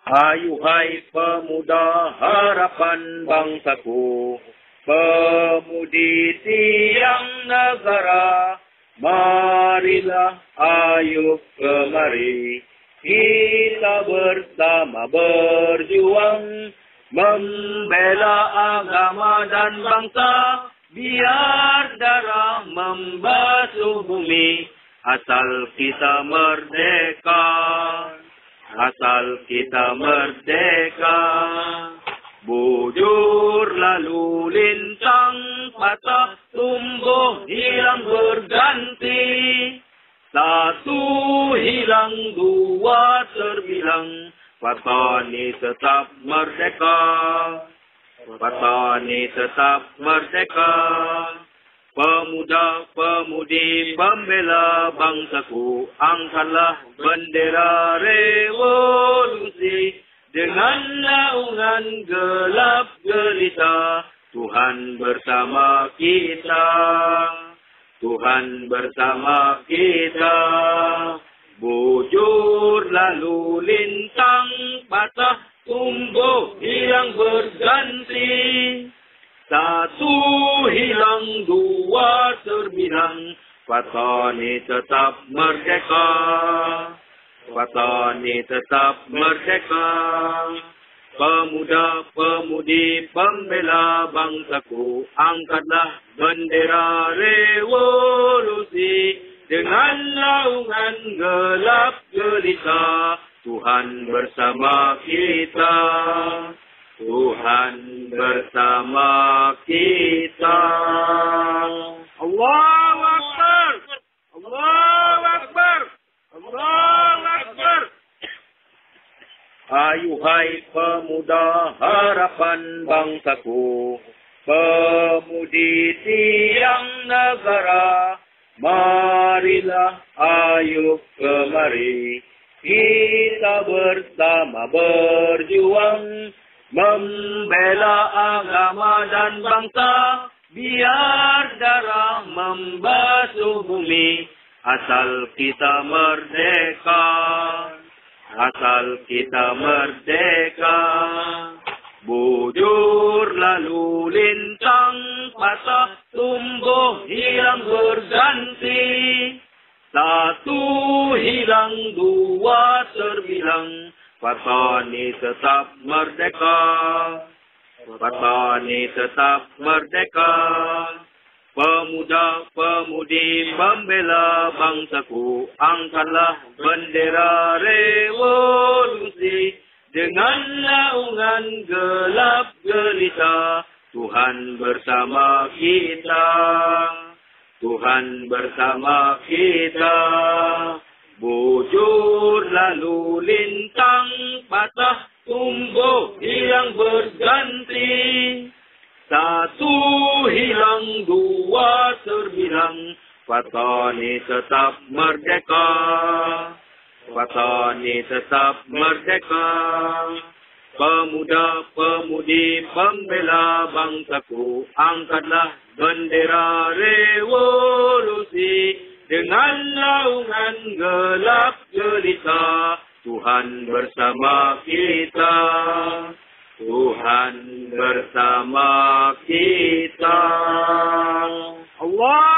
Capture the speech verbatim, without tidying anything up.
Ayuhai pemuda harapan bangsaku, pemudi tiang negara, marilah ayo kemari, kita bersama berjuang, membela agama dan bangsa, biar darah membasuh bumi, asal kita merdeka. Asal kita merdeka, bujur lalu lintang, patah tumbuh hilang berganti. Satu hilang, dua terbilang, Patani tetap merdeka. Patani tetap merdeka. Pemuda-pemudi pembela bangsaku, angkatlah bendera revolusi. Dengan naungan gelap gelita, Tuhan bersama kita. Tuhan bersama kita. Bujur lalu lintang, patah tumbuh hilang berganti. Satu hilang, dua terbilang, Patani tetap merdeka. Patani tetap merdeka. Pemuda-pemudi pembela bangsaku, angkatlah bendera revolusi. Dengan naungan gelap gelita, Tuhan bersama kita. Tuhan bersama kita. Allahu Akbar. Allahu Akbar. Allahu Akbar. Ayuhai pemuda harapan bangsaku, pemudi tiang negara, marilah ayo kemari, kita bersama berjuang, membela agama dan bangsa, biar darah membasuh bumi, asal kita merdeka. Asal kita merdeka. Bujur lalu lintang, patah tumbuh hilang berganti. Satu hilang, dua terbilang, Patani tetap merdeka. Patani tetap merdeka. Pemuda-pemudi pembela bangsaku, angkatlah bendera revolusi. Dengan naungan gelap gelita, Tuhan bersama kita. Tuhan bersama kita. Bujur lalu lintang, patah tumbuh hilang berganti. Satu hilang, dua terbilang, Patani tetap merdeka. Patani tetap merdeka. Pemuda-pemudi pembela bangsaku, angkatlah bendera revolusi. Dengan naungan gelap gelita, Tuhan bersama kita. Tuhan bersama kita. Allah